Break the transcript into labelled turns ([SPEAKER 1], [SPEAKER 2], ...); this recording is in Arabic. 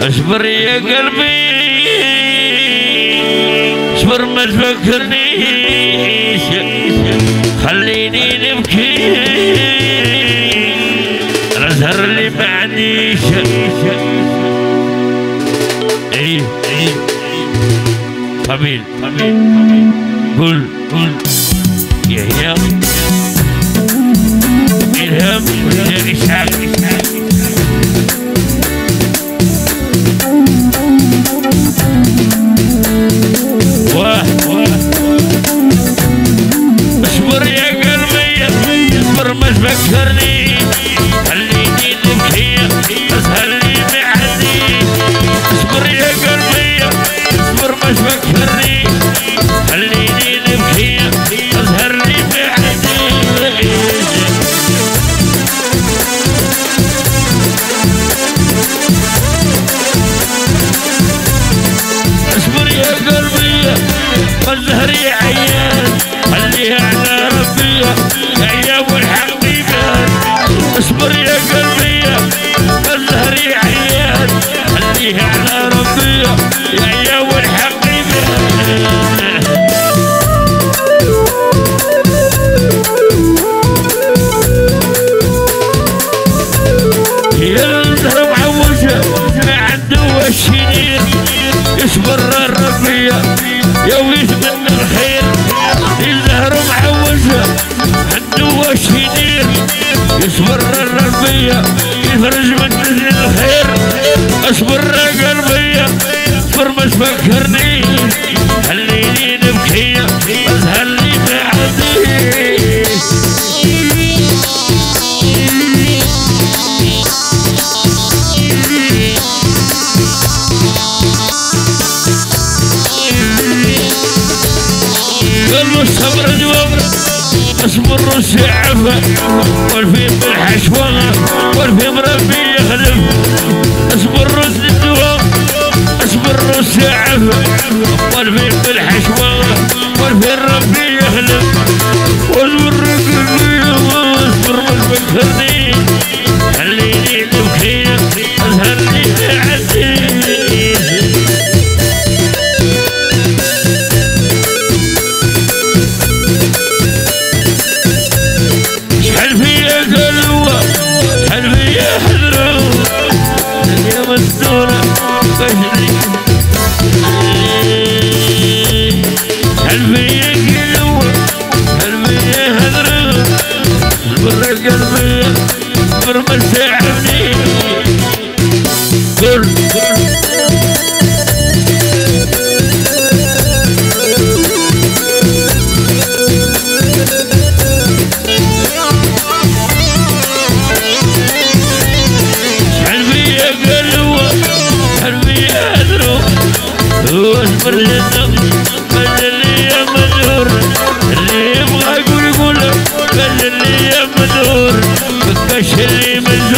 [SPEAKER 1] اصبر يا قلبي اصبر ما تفكرنيش خليني نبكي الازهر اللي ما عنديش ايه طبيل قول يا إلهام ولا إسحاق اصبر يا قلبي اصبر ما تفكرني خليني نبكي أسهل لي بعدي اصبر يا قلبي اصبر ما تفكرني خليني نبكي أسهل لي بعدي اصبر يا قلبي والزهري عيان خليها على ربي يا ابو الحبيبان اصبر يا قلبي والزهري عيان خليها على ربي يا ابو الحبيبان يا الزهر معوجه ما عنده الشنير يصبر الربيع يا ويتمنى الخير الزهر معوجه عنده الشنير يصبر الربيع يفرج من نزل الخير اصبر يا قلبي اصبر ما تفكرني خليني نبكي اسهل لي بعدي الصبر دوام اصبر السعفة والفيم بالحشوة والفيم ربي يخلف اصبر الدوام اصبر السعفة والفيم بالحشوة والفيم ربي يخلف واصبر قلبي واصبر ما تفكرني خليني نبكي اسهل لي بعدي واصبر للنم قال لي يا منور اللي يبغى يقول قال لي يا منور مكاش اللي